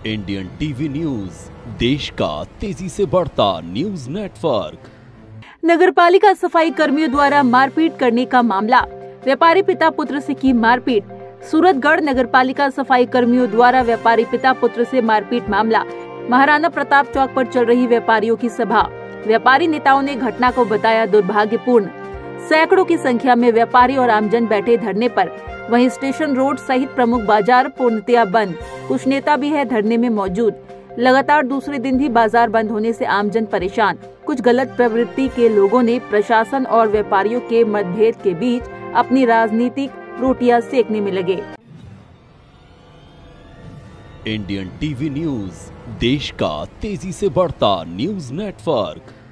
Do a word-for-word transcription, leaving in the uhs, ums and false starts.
Indian TV news, देश का तेजी से बढ़ता न्यूज नेटवर्क। नगरपालिका सफाई कर्मियों द्वारा मारपीट करने का मामला, व्यापारी पिता पुत्र से की मारपीट। सूरतगढ़ नगरपालिका सफाई कर्मियों द्वारा व्यापारी पिता पुत्र से मारपीट मामला। महाराणा प्रताप चौक पर चल रही व्यापारियों की सभा, व्यापारी नेताओं ने घटना को बताया दुर्भाग्यपूर्ण। सैकड़ों की संख्या में व्यापारी और आमजन बैठे धरने पर, वहीं स्टेशन रोड सहित प्रमुख बाजार पूर्णतया बंद। कुछ नेता भी है धरने में मौजूद। लगातार दूसरे दिन भी बाजार बंद होने से आमजन परेशान। कुछ गलत प्रवृत्ति के लोगों ने प्रशासन और व्यापारियों के मतभेद के बीच अपनी राजनीतिक रोटियां सेकने में लगे। इंडियन टीवी न्यूज, देश का तेजी से बढ़ता न्यूज नेटवर्क।